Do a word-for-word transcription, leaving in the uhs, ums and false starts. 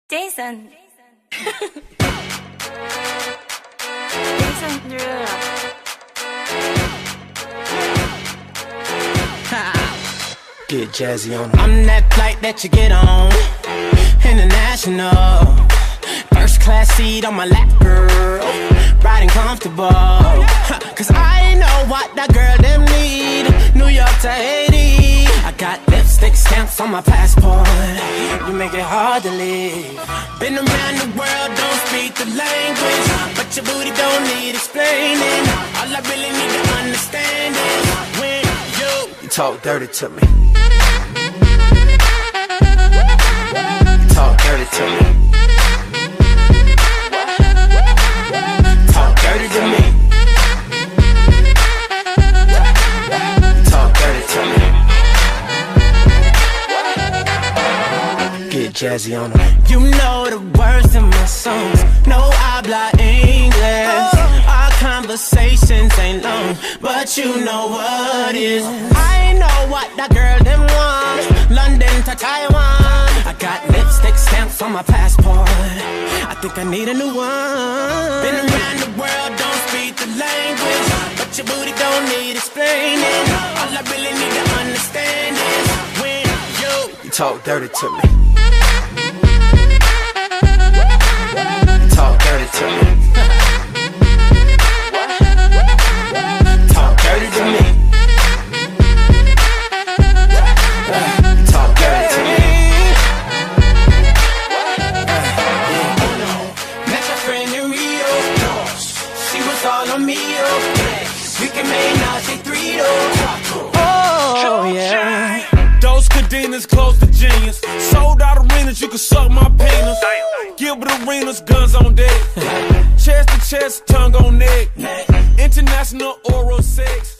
Jason. Jason Derulo. Get jazzy on 'em. I'm that flight that you get on, international. First class seat on my lap, girl, riding comfortable. Cause I know what that girl them need. New York to Haiti, I got lipstick stamps on my passport. You make it hard to leave. Been around the world, don't speak the language, but your booty don't need explaining. All I really need to understand is when you, you talk dirty to me. You talk dirty to me. Talk dirty to me. Talk dirty to me. Get jazzy on 'em. You know the words in my songs. No habla English. Our conversations ain't long, but you know what is. I know what that girl them want. London to Taiwan. I got lipstick stamps on my passport. I think I need a new one. Been around the world, don't speak the language, but your booty don't need explaining. All I really need to understand is when you, you talk dirty to me. You talk dirty to me. Talk dirty to me. Talk dirty to me. Met your friend in Rio. She was all on me, oh. We can make Nazi three, oh. Oh, yeah. Those cadenas close to genius. Sold out arenas, you can suck my penis. Gilbert Arenas, guns on deck. Chest to chest, tongue on neck. International oral sex.